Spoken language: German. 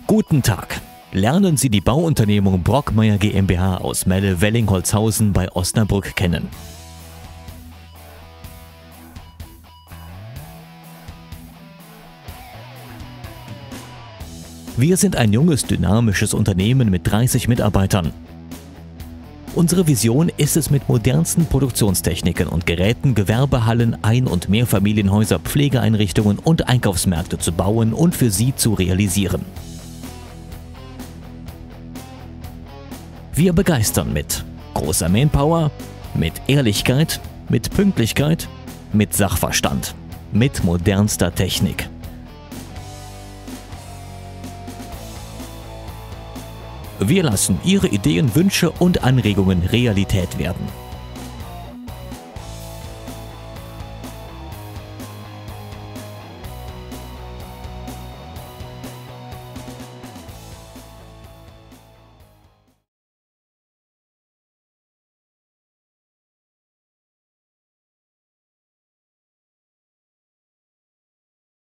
Guten Tag! Lernen Sie die Bauunternehmung Brockmeier GmbH aus Melle-Wellingholzhausen bei Osnabrück kennen. Wir sind ein junges, dynamisches Unternehmen mit 30 Mitarbeitern. Unsere Vision ist es, mit modernsten Produktionstechniken und Geräten Gewerbehallen, Ein- und Mehrfamilienhäuser, Pflegeeinrichtungen und Einkaufsmärkte zu bauen und für Sie zu realisieren. Wir begeistern mit großer Manpower, mit Ehrlichkeit, mit Pünktlichkeit, mit Sachverstand, mit modernster Technik. Wir lassen Ihre Ideen, Wünsche und Anregungen Realität werden.